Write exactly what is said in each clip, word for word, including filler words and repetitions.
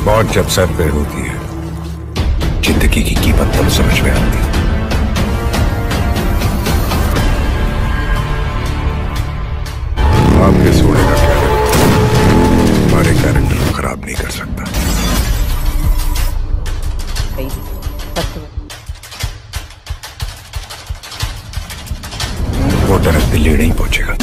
मौत जब सर पे होती है, जिंदगी की कीमत तब समझ में आती है। आपके सोने का कैरेक्टर हमारे कैरेक्टर को खराब नहीं कर सकता। वो डायरेक्ट दिल्ली नहीं पहुंचेगा।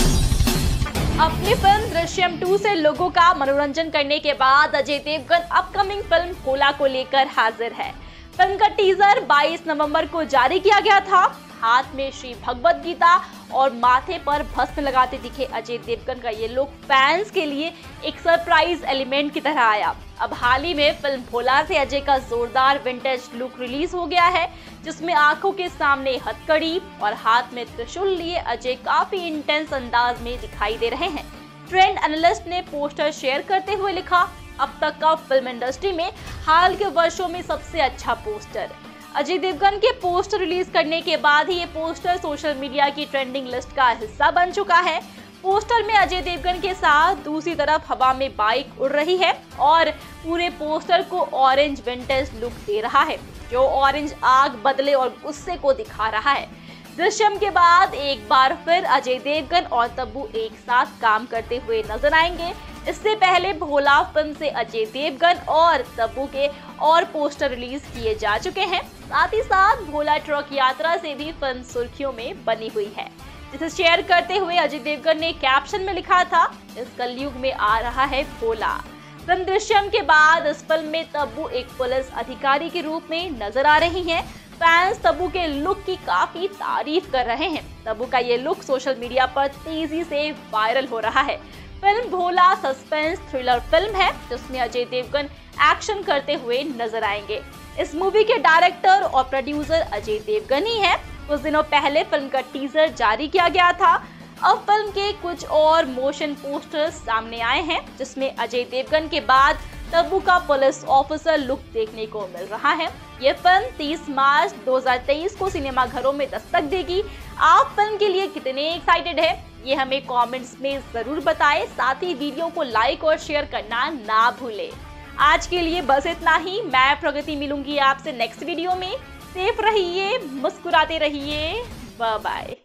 अपनी फिल्म दृश्यम टू से लोगों का मनोरंजन करने के बाद अजय देवगन अपकमिंग फिल्म भोला को लेकर हाजिर है। फिल्म का टीजर बाईस नवंबर को जारी किया गया था। हाथ में श्री भगवत गीता और माथे पर भस्म लगाते दिखे अजय देवगन का ये लुक फैंस के लिए एक सरप्राइज एलिमेंट की तरह आया। अब हाल ही में फिल्म भोला से अजय का जोरदार विंटेज लुक रिलीज हो गया है, जिसमें आंखों के सामने हथकड़ी और हाथ में त्रिशूल लिए अजय काफी इंटेंस अंदाज में दिखाई दे रहे हैं। ट्रेंड एनालिस्ट ने पोस्टर शेयर करते हुए लिखा, अब तक का फिल्म इंडस्ट्री में हाल के वर्षों में सबसे अच्छा पोस्टर। अजय देवगन के पोस्टर रिलीज करने के बाद ही ये पोस्टर सोशल मीडिया की ट्रेंडिंग लिस्ट का हिस्सा बन चुका है। पोस्टर में अजय देवगन के साथ दूसरी तरफ हवा में बाइक उड़ रही है और पूरे पोस्टर को ऑरेंज विंटेज लुक दे रहा है, जो ऑरेंज आग, बदले और गुस्से को दिखा रहा है। दृश्यम के बाद एक बार फिर अजय देवगन और तब्बू एक साथ काम करते हुए नजर आएंगे। इससे पहले भोला फिल्म से अजय देवगन और तब्बू के और पोस्टर रिलीज किए जा चुके हैं। साथ ही साथ भोला ट्रक यात्रा से भी फिल्म सुर्खियों में बनी हुई है, जिसे शेयर करते हुए अजय देवगन ने कैप्शन में लिखा था, इस कलयुग में आ रहा है भोला। फिल्म दृश्यम के बाद इस फिल्म में तब्बू एक पुलिस अधिकारी के रूप में नजर आ रही हैं। फैंस तब्बू के लुक की काफी तारीफ कर रहे हैं। तब्बू का ये लुक सोशल मीडिया पर तेजी से वायरल हो रहा है। Film Bhola suspense thriller film है, जिसमें अजय देवगन एक्शन करते हुए नजर आएंगे। इस मूवी के डायरेक्टर और प्रोड्यूसर अजय देवगन ही हैं। कुछ दिनों पहले फिल्म का टीजर जारी किया गया था। अब फिल्म के कुछ और मोशन पोस्टर्स सामने आए हैं, जिसमें अजय देवगन के बाद तब्बू का पुलिस ऑफिसर लुक देखने को मिल रहा है। ये फिल्म तीस मार्च दो हज़ार तेईस को सिनेमाघरों में दस्तक देगी। आप फिल्म के लिए कितने एक्साइटेड है, ये हमें कमेंट्स में जरूर बताएं। साथ ही वीडियो को लाइक और शेयर करना ना भूलें। आज के लिए बस इतना ही। मैं प्रगति मिलूंगी आपसे नेक्स्ट वीडियो में। सेफ रहिए, मुस्कुराते रहिए। Bye bye.